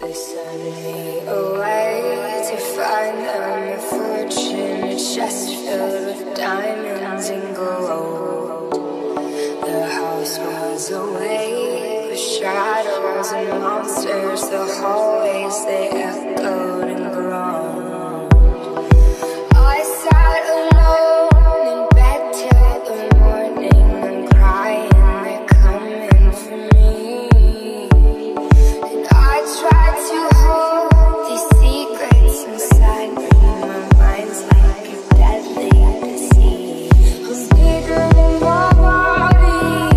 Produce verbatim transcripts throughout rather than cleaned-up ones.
send me away to find them a fortune, a chest filled with diamonds and gold. The house was awake with shadows and monsters, the hallways they echoed and groaned. I sat alone in bed till the morning, I'm crying, they're coming for me. And I tried to hold these secrets inside me, my mind's like a deadly disease. I'm bigger than my body,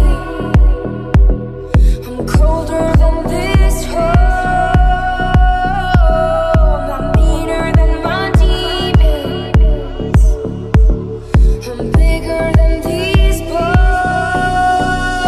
I'm colder than this home, I'm meaner than my demons, I'm bigger than these bones.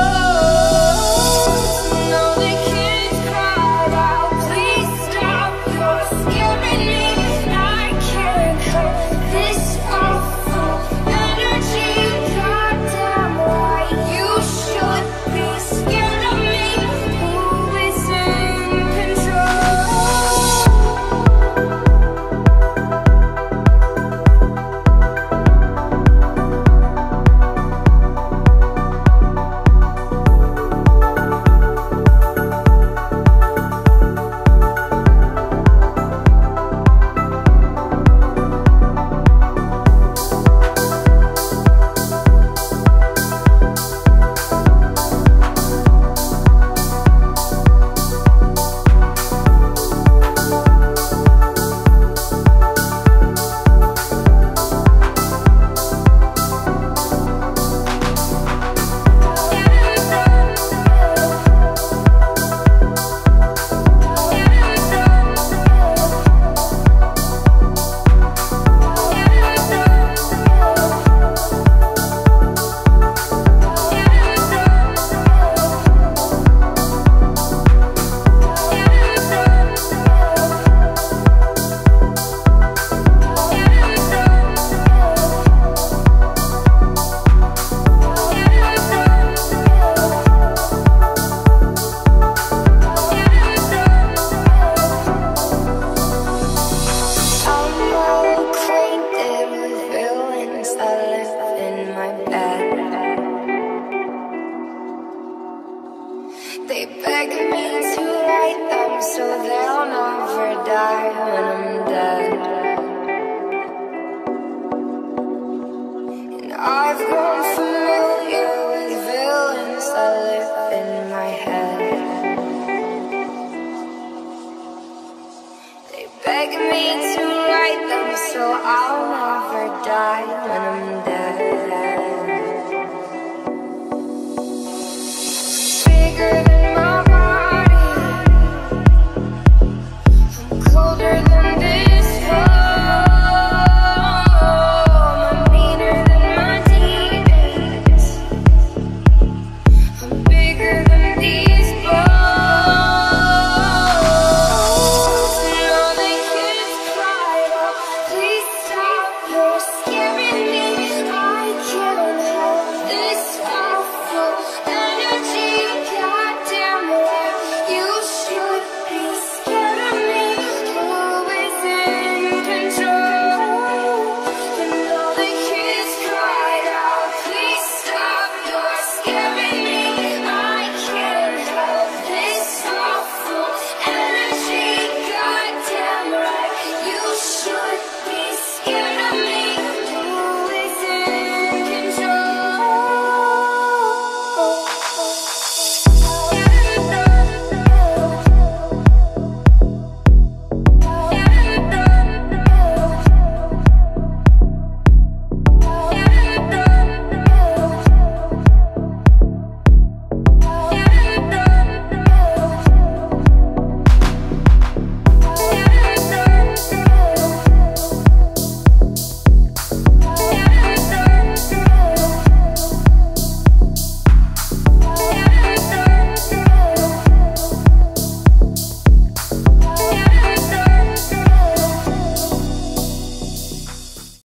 No, they can't cry out, please stop, you're scaring me. I can't help this awful energy. Goddamn right, you should be scared of me. Who is in control? They beg me to write them so they'll never die when I'm dead. And I've grown familiar with villains that live in my head. They beg me to write them so I'll never die when I'm dead.